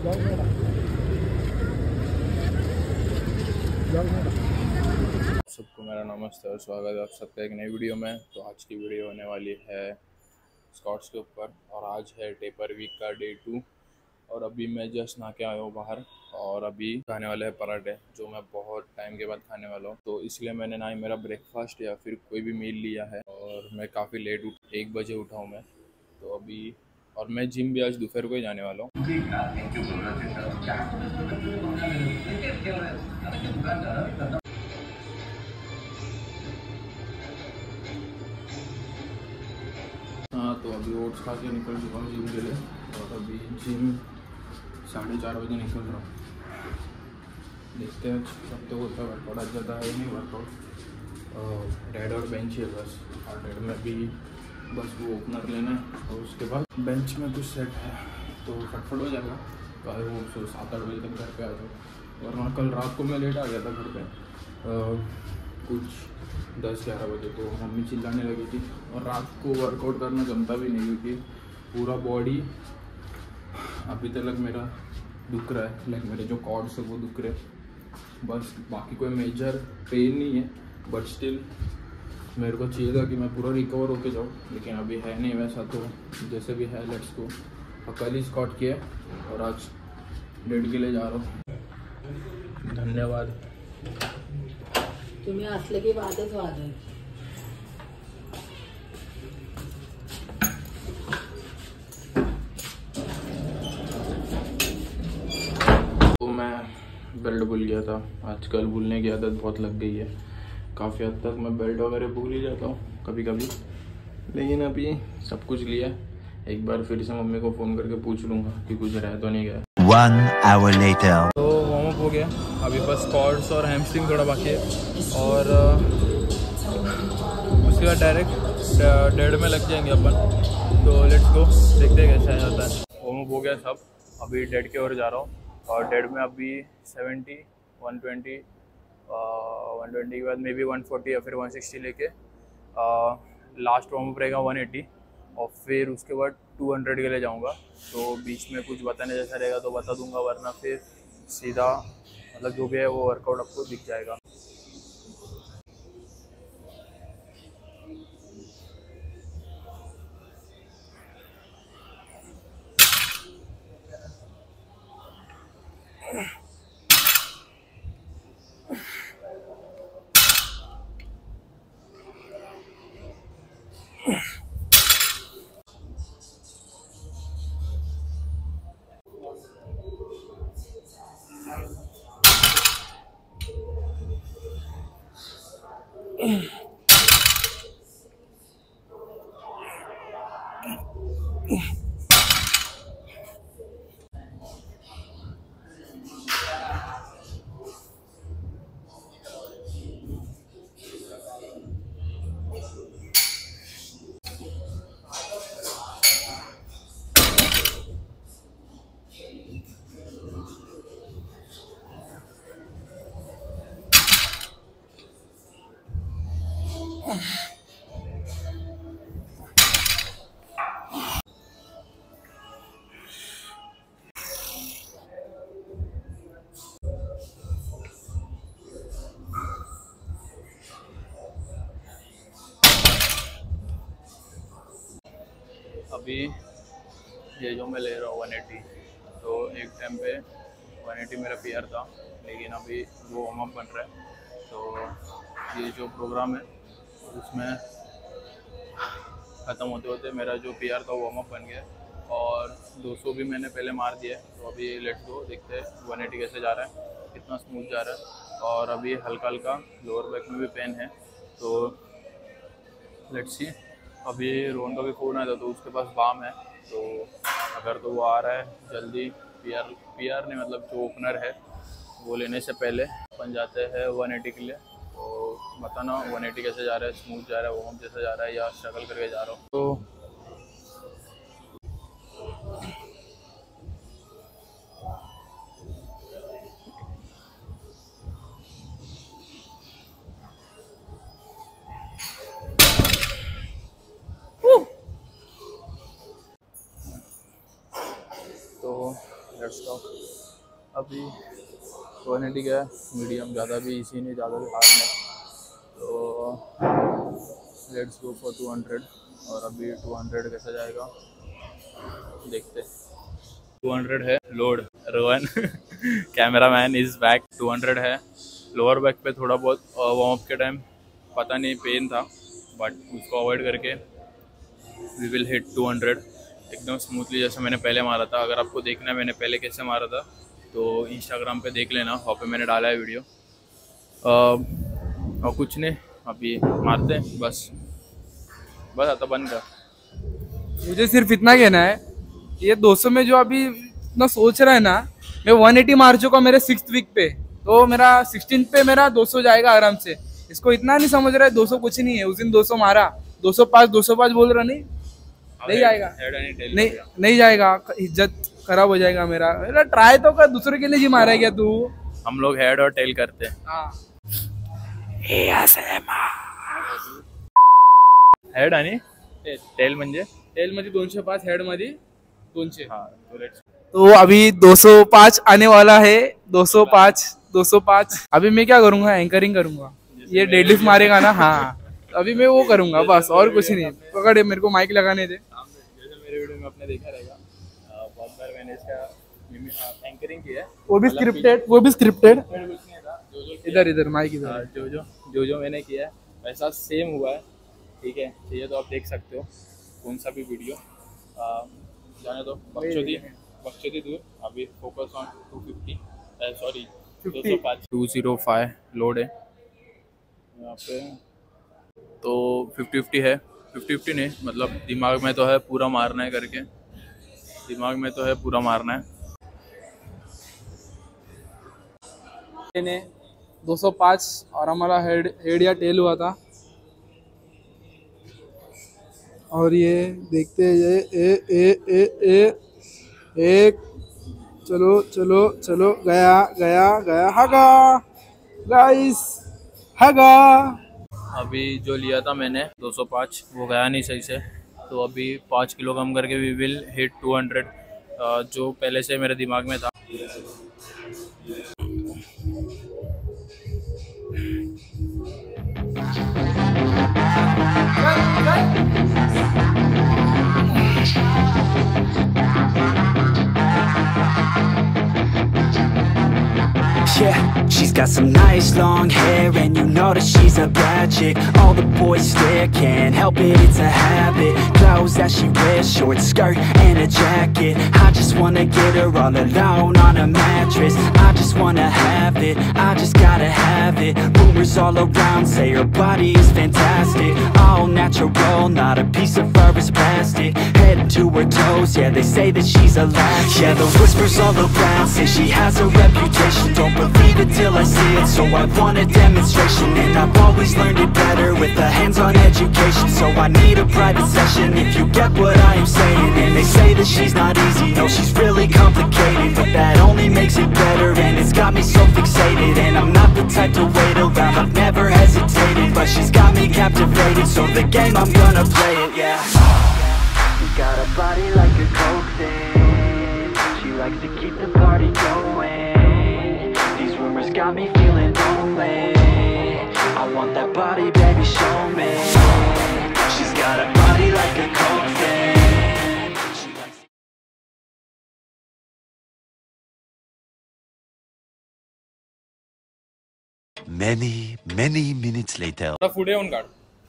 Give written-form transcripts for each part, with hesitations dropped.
सबको मेरा नमस्ते और स्वागत है आप सबका एक नई वीडियो में। तो आज की वीडियो होने वाली है स्कॉट्स के ऊपर और आज है टेपर वीक का डे 2 और अभी मैं जस्ट नहा के आया हूँ बाहर और अभी खाने वाले हैं पराठे जो मैं बहुत टाइम के बाद खाने वाला हूँ। तो इसलिए मैंने ना ही मेरा ब्रेकफास्ट या फिर कोई भी मील लिया है और मैं काफ़ी लेट 1 बजे उठा हूँ मैं। तो अभी और मैं जिम भी आज दोपहर को ही जाने वाला हूँ। हाँ, तो अभी ओट्स खा के निकल चुका हूँ जिम के लिए और अभी जिम 4:30 बजे निकल रहा हूँ। देखते हैं सब तो होता है वर्कआउट, आज ज़्यादा है नहीं वर्कआउट, डेड और बेंच है बस। और डेड में भी बस वो ओपनर लेना है और उसके बाद बेंच में कुछ सेट है तो फटफट हो जाएगा। तो आई होप सो 7-8 बजे तक घर पे आ जाओ। वरना कल रात को मैं लेट आ गया था घर पे कुछ 10-11 बजे, तो मम्मी चिल्लाने लगी थी और रात को वर्कआउट करना जमता भी नहीं क्योंकि पूरा बॉडी अभी तक मेरा दुख रहा है, लाइक मेरे जो कॉर्ड्स है वो दुख रहे बस। बाकी कोई मेजर पेन नहीं है बट स्टिल मेरे को चाहिए था कि मैं पूरा रिकवर होके जाऊँ, लेकिन अभी है नहीं वैसा। तो जैसे भी है लेट्स गो। और कल ही स्क्वाट किया और आज डेड के लिए जा रहा हूँ। धन्यवाद। तुम्ही असले की वादच वाद आहे। तो मैं बेल्ट भूल गया था, आजकल भूलने की आदत बहुत लग गई है। काफ़ी हद तक मैं बेल्ट वगैरह भूल ही जाता हूँ कभी कभी, लेकिन अभी सब कुछ लिया। एक बार फिर से मम्मी को फ़ोन करके पूछ लूँगा कि कुछ रह तो नहीं गया। 1 hour later. तो वार्म अप हो गया, अभी बस कॉर्ड्स और हैमस्ट्रिंग थोड़ा बाकी है और उसके बाद डायरेक्ट डेड में लग जाएंगे अपन। तो लेट्स गो, देखते हैं कैसा जाता है। वार्म अप हो गया सब, अभी डेड की ओर जा रहा हूँ और डेड में अभी 70, 120, 120 के बाद मे बी 140 या फिर 160 लेके लास्ट वार्म अप रहेगा 180 और फिर उसके बाद 200 के लिए जाऊंगा। तो बीच में कुछ बताने जैसा रहेगा तो बता दूंगा, वरना फिर सीधा मतलब जो भी है वो वर्कआउट आपको दिख जाएगा। अभी ये जो मैं ले रहा हूँ 180, तो एक टाइम पे 180 मेरा पीआर था, लेकिन अभी वो वार्म अप बन रहा है। तो ये जो प्रोग्राम है उसमें ख़त्म होते होते मेरा जो पीआर था वो वार्म अप बन गया और 200 भी मैंने पहले मार दिया है। तो अभी लेट्स गो, देखते हैं 180 कैसे जा रहा है, कितना स्मूथ जा रहा है। और अभी हल्का हल्का लोअर बैक में भी पेन है, तो लेट्स सी। अभी रोहन का भी फ़ोन आया था तो उसके पास बाम है, तो अगर तो वो आ रहा है जल्दी, पीआर नहीं मतलब जो ओपनर है वो लेने से पहले अपन जाते हैं 180 के लिए। तो बताना 180 कैसे जा रहा है, स्मूथ जा रहा है, वार्म जैसे जा रहा है या स्ट्रगल करके जा रहा हूँ। तो लेट्स टॉक। अभी 180 का है, मीडियम, ज़्यादा भी इजी नहीं, ज़्यादा भी हार्ड नहीं, तो लेट्स गो फॉर 200। और अभी 200 कैसा जाएगा देखते। 200 है load, Rohan camera man is back. 200 है, लोअर बैक पे थोड़ा बहुत वार्म अप के टाइम पता नहीं पेन था, बट उसको अवॉइड करके वी विल हिट 200 एकदम स्मूथली जैसे मैंने पहले मारा था। अगर आपको देखना है मैंने पहले कैसे मारा था तो इंस्टाग्राम पे देख लेना, वहाँ पे मैंने डाला है वीडियो। और कुछ नहीं, अभी मारते हैं बस आता बंद कर। मुझे सिर्फ इतना कहना है, ये 200 में जो अभी इतना सोच रहा है ना, मैं 180 मार चुका मेरे 6th वीक पे, तो मेरा 16th पे मेरा 200 जाएगा आराम से। इसको इतना नहीं समझ रहा है 200 कुछ नहीं है। उस दिन 200 मारा, 205 बोल रहा, नहीं जाएगा, नहीं जाएगा, इज्जत खराब हो जाएगा मेरा ट्राई तो कर, दूसरे के लिए जी मारा है क्या तू? हम लोग हेड और टेल करते हैं। हेड आणि टेल म्हणजे 205, हेड मध्ये 200। हाँ तो अभी 205 आने वाला है। 205 अभी मैं क्या करूंगा, एंकरिंग करूंगा, ये डेडलिफ्ट मारेगा ना, हाँ अभी मैं वो करूंगा बस, और कुछ नहीं। पकड़े, मेरे को माइक लगाने दे। जैसे मेरे वीडियो में आपने देखा रहेगा, बहुत बार मैंने इसका एंकरिंग किया है, वो भी स्क्रिप्टेड। इधर माइक इधर। जो मैंने किया है वैसा सेम हुआ है, ठीक है। चाहिए तो आप देख सकते हो कौन सा भी वीडियो। जाने दो, बक्चोदी दूर। अभी फोकस ऑन 205 लोड है यहाँ पे, तो 50-50 है। 50-50 नहीं, मतलब दिमाग में तो है पूरा मारना है करके, दिमाग में तो है पूरा मारना है। मैंने 205 और हमारा हेड या टेल हुआ था, और ये देखते एक चलो गया हगा गाइस, हगा। अभी जो लिया था मैंने 205 वो गया नहीं सही से, तो अभी 5 किलो कम करके वी विल हिट 200, जो पहले से मेरे दिमाग में था। Yeah, she's got some nice long hair, and you know that she's a bad chick. All the boys stare, can't help it, it's a habit. Clothes that she wears, short skirt and a jacket. I just wanna get her all alone on a mattress. I just wanna have it, I just gotta have it. Rumors all around say her body is fantastic. All natural, not a piece of fur is plastic. Head to her toes, yeah, they say that she's a latch. Yeah, the whispers all around say she has a reputation. Don't believe it till I see it, so I want a demonstration. And I've always learned it better with a hands-on education. So I need a private session if you get what I am saying. And they say that she's not easy, no, she's really complicated, but that only makes it better, and it's got me so fixated. And I'm not the type to wait around, I've never hesitated, but she's got me captivated, so the game, I'm gonna play it, yeah. She got a body like a coke thing, she likes to keep the party going. These rumors got me feeling lonely, I want that body, baby, show me. She's got a body like a coke thing, she likes... Many minutes later. फुटे येऊन काढ।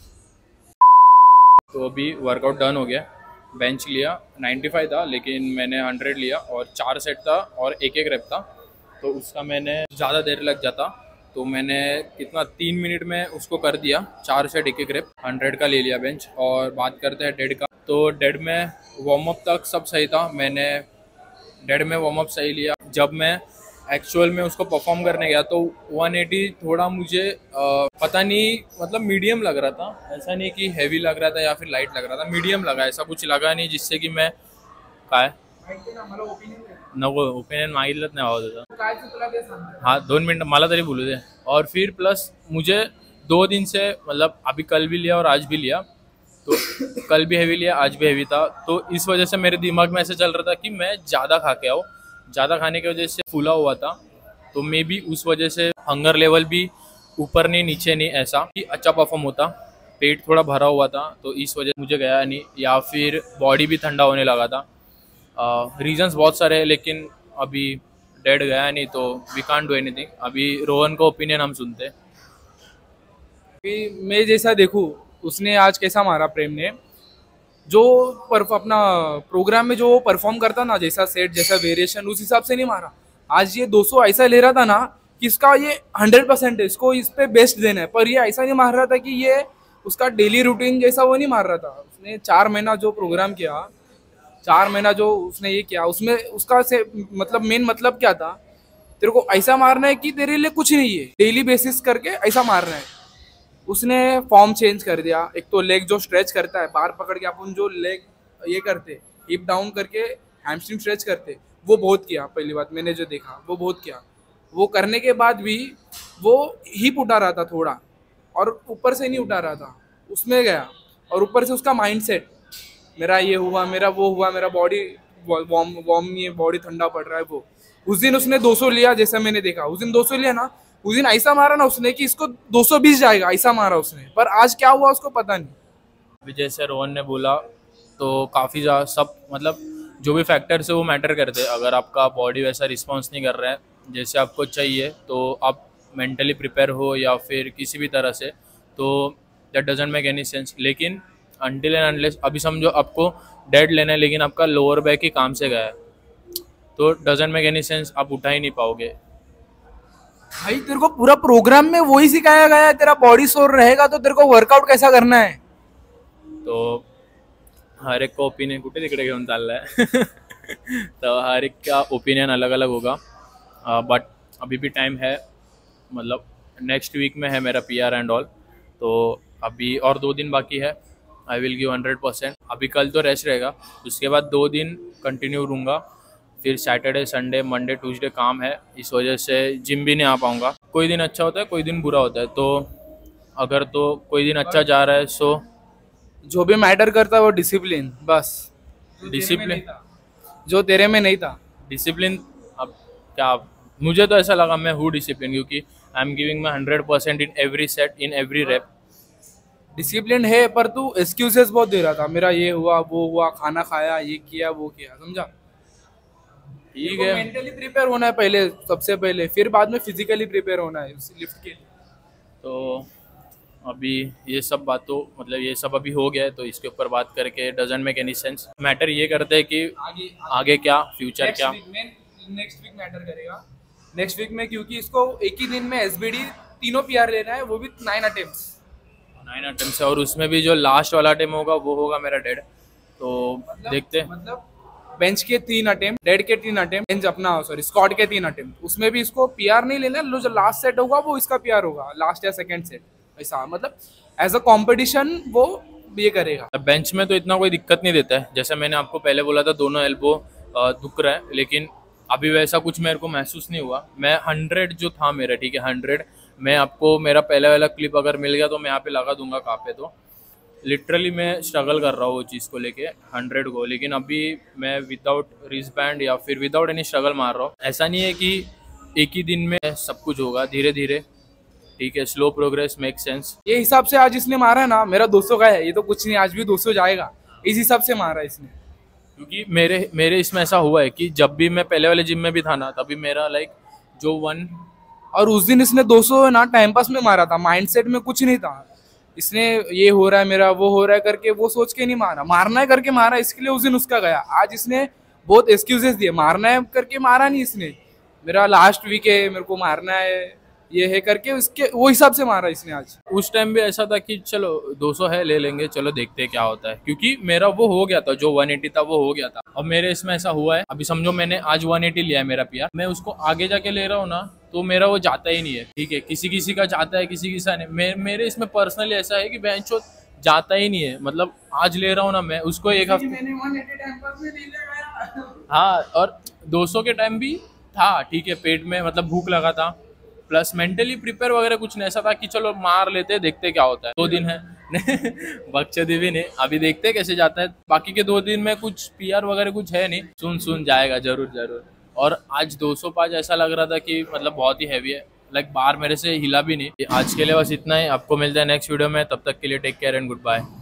तो अभी workout done हो गया। Bench लिया 95 था, लेकिन मैंने 100 लिया, और 4 सेट था और एक रेप था, तो उसका मैंने ज़्यादा देर लग जाता, तो मैंने कितना 3 मिनट में उसको कर दिया। 4 सेट एक रेप 100 का ले लिया बेंच। और बात करते हैं डेड का, तो डेड में वार्म अप तक सब सही था, मैंने डेड में वार्म अप सही लिया। जब मैं एक्चुअल में उसको परफॉर्म करने गया तो 180 थोड़ा मुझे पता नहीं, मतलब मीडियम लग रहा था, ऐसा नहीं कि हैवी लग रहा था या फिर लाइट लग रहा था, मीडियम लगा, ऐसा कुछ लगा नहीं जिससे कि मैं काय नको ओपिनियन मागितलंच नाही आवाज। हाँ 2 मिनट मला तरी बोलू दे। और फिर प्लस मुझे 2 दिन से, मतलब अभी कल भी लिया और आज भी लिया, तो कल भी हैवी लिया, आज भी हैवी था, तो इस वजह से मेरे दिमाग में ऐसे चल रहा था कि मैं ज़्यादा खा के आऊँ, ज़्यादा खाने की वजह से फूला हुआ था, तो मे बी उस वजह से हंगर लेवल भी ऊपर नहीं नीचे नहीं, ऐसा कि अच्छा परफॉर्म होता। पेट थोड़ा भरा हुआ था तो इस वजह से मुझे गया नहीं, या फिर बॉडी भी ठंडा होने लगा था। रीजंस बहुत सारे हैं, लेकिन अभी डेड गया नहीं तो वी कांट डू एनीथिंग। अभी रोहन का ओपिनियन हम सुनते हैं। मैं जैसा देखूं, उसने आज कैसा मारा प्रेम ने, जो अपना प्रोग्राम में जो परफॉर्म करता ना, जैसा सेट जैसा वेरिएशन, उस हिसाब से नहीं मारा। आज ये 200 ऐसा ले रहा था ना कि इसका ये 100% है, इसको इस पे बेस्ट देना है, पर ये ऐसा नहीं मार रहा था कि ये उसका डेली रूटीन जैसा वो नहीं मार रहा था। उसने 4 महीना जो प्रोग्राम किया, 4 महीना जो उसने ये किया, उसमें उसका से मतलब मेन मतलब क्या था, तेरे को ऐसा मारना है कि तेरे लिए कुछ नहीं है, डेली बेसिस करके ऐसा मारना है। उसने फॉर्म चेंज कर दिया। एक तो लेग जो स्ट्रेच करता है, बार पकड़ के अपन जो लेग ये करते, हिप डाउन करके हैमस्ट्रिंग स्ट्रेच करते, वो बहुत किया। पहली बात मैंने जो देखा वो बहुत किया। वो करने के बाद भी वो हिप उठा रहा था थोड़ा, और ऊपर से नहीं उठा रहा था, उसमें गया। और ऊपर से उसका माइंडसेट, मेरा ये हुआ, मेरा वो हुआ, मेरा बॉडी वार्म नहीं है, बॉडी ठंडा पड़ रहा है। वो उस दिन उसने 200 लिया, जैसा मैंने देखा उस दिन 200 लिया ना, उस दिन ऐसा मारा ना उसने कि इसको 220 जाएगा, ऐसा मारा उसने। पर आज क्या हुआ उसको पता नहीं। अभी जैसे रोहन ने बोला तो काफ़ी सब मतलब जो भी फैक्टर्स है वो मैटर करते हैं। अगर आपका बॉडी वैसा रिस्पॉन्स नहीं कर रहा है जैसे आपको चाहिए, तो आप मेंटली प्रिपेयर हो या फिर किसी भी तरह से, तो that doesn't make any sense. लेकिन अनटिल एंड अनलेस, अभी समझो आपको डेड लेना है लेकिन आपका लोअर बैक ही काम से गया है, तो डजंट मेक एनी सेंस, आप उठा ही नहीं पाओगे। भाई तेरे को पूरा प्रोग्राम में वही सिखाया गया है, तेरा बॉडी सोर रहेगा तो तेरे को वर्कआउट कैसा करना है। तो हर एक का ओपिनियन कुठे तिकडे घेऊन चालला है तो हर एक का ओपिनियन अलग अलग होगा। बट अभी भी टाइम है, मतलब नेक्स्ट वीक में है मेरा PR एंड ऑल, तो अभी और 2 दिन बाकी है। I will give 100%। अभी कल तो रेस्ट रहेगा, उसके बाद 2 दिन कंटिन्यू रहूँगा, फिर सैटरडे संडे मंडे ट्यूसडे काम है, इस वजह से जिम भी नहीं आ पाऊँगा। कोई दिन अच्छा होता है, कोई दिन बुरा होता है, तो अगर तो कोई दिन अच्छा जा रहा है सो जो भी मैटर करता है वो डिसिप्लिन, बस डिसिप्लिन, जो तेरे में नहीं था। डिसिप्लिन। अब क्या, मुझे तो ऐसा लगा मैं हूँ डिसिप्लिन, क्योंकि I am giving my 100% in every set, in every rep. Discipline है, पर तू एक्सक्यूजेस बहुत दे रहा था, मेरा ये हुआ वो हुआ, खाना खाया, ये किया वो किया, समझा। ठीक है, मेंटली प्रिपेयर होना है पहले, सबसे पहले, फिर बाद में फिजिकली प्रिपेयर होना है उस लिफ्ट के लिए। तो अभी ये सब बातों मतलब ये सब अभी हो गया है, तो इसके ऊपर बात करके doesn't make any sense. Matter ये करते हैं कि आगे क्या, फ्यूचर क्या। नेक्स्ट वीक मैटर करेगा, नेक्स्ट वीक में, क्योंकि इसको एक ही दिन में SBD 3 PR लेना है, वो भी 9 अटेम्प्ट्स है, और उसमें भी जो लास्ट वाला अटेम्प्ट होगा वो होगा मेरा डेड। तो देखते हैं, मतलब बेंच के 3 अटेम्प्ट, डेड के 3 अटेम्प्ट, बेंच अपना सॉरी स्क्वाड के 3 अटेम्प्ट, उसमें भी इसको PR नहीं लेना, जो लास्ट सेट होगा वो इसका PR होगा, लास्ट या सेकंड सेट, ऐसा मतलब एज अ कंपटीशन वो ये करेगा। बेंच में तो इतना कोई दिक्कत नहीं देता है, जैसे मैंने आपको पहले बोला था दोनों एल्बो दुख रहा है, लेकिन अभी वैसा कुछ मेरे को महसूस नहीं हुआ। मैं 100 जो था मेरा, ठीक है 100, मैं आपको मेरा पहले वाला क्लिप अगर मिल गया तो मैं यहाँ पे लगा दूंगा कहाँ पे। तो लिटरली मैं स्ट्रगल कर रहा हूँ वो चीज़ को लेके 100 को, लेकिन अभी मैं विदाउट रिस्ट बैंड या फिर विदाउट एनी स्ट्रगल मार रहा हूँ। ऐसा नहीं है कि एक ही दिन में सब कुछ होगा, धीरे धीरे, ठीक है, स्लो प्रोग्रेस मेक सेंस। ये हिसाब से आज इसने मारा ना, मेरा 200 का है, ये तो कुछ नहीं, आज भी 200 जाएगा, इस हिसाब से मारा इसने। क्योंकि मेरे इसमें ऐसा हुआ है कि जब भी मैं पहले वाले जिम में भी था ना, तभी मेरा लाइक जो 1, और उस दिन इसने 200 ना टाइम पास में मारा था, माइंडसेट में कुछ नहीं था। इसने ये हो रहा है मेरा, वो हो रहा है करके वो सोच के नहीं मारा, मारना है करके मारा, इसके लिए उस दिन उसका गया। आज इसने बहुत एक्सक्यूजेस दिए, मारना है करके मारा नहीं इसने, मेरा लास्ट वीक है, मेरे को मारना है, ये है करके उसके वो हिसाब से मारा इसने आज। उस टाइम भी ऐसा था कि चलो 200 है ले लेंगे, चलो देखते हैं क्या होता है, क्योंकि मेरा वो हो गया था, जो 180 था वो हो गया था। अब मेरे इसमें ऐसा हुआ है, अभी समझो मैंने आज 180 लिया है मेरा PR, मैं उसको आगे जाके ले रहा हूँ ना, तो मेरा वो जाता ही नहीं है, ठीक है। किसी किसी का जाता है, किसी किसी का नहीं। मेरे इसमें पर्सनली ऐसा है कि बेंचो जाता ही नहीं है, मतलब आज ले रहा हूँ ना मैं उसको एक हफ्ते, हाँ, और 200 के टाइम भी था, ठीक है, पेट में मतलब भूख लगा था, प्लस मेंटली प्रिपेयर वगैरह कुछ नहीं, ऐसा था कि चलो मार लेते देखते क्या होता है। 2 दिन है बकचोदी भी नहीं, अभी देखते कैसे जाता है। बाकी के 2 दिन में कुछ PR वगैरह कुछ है नहीं, सुन जाएगा जरूर जरूर। और आज 205 ऐसा लग रहा था कि मतलब बहुत ही हैवी है, लाइक बार मेरे से हिला भी नहीं। आज के लिए बस इतना ही, आपको मिलता है नेक्स्ट वीडियो में, तब तक के लिए take care and good bye.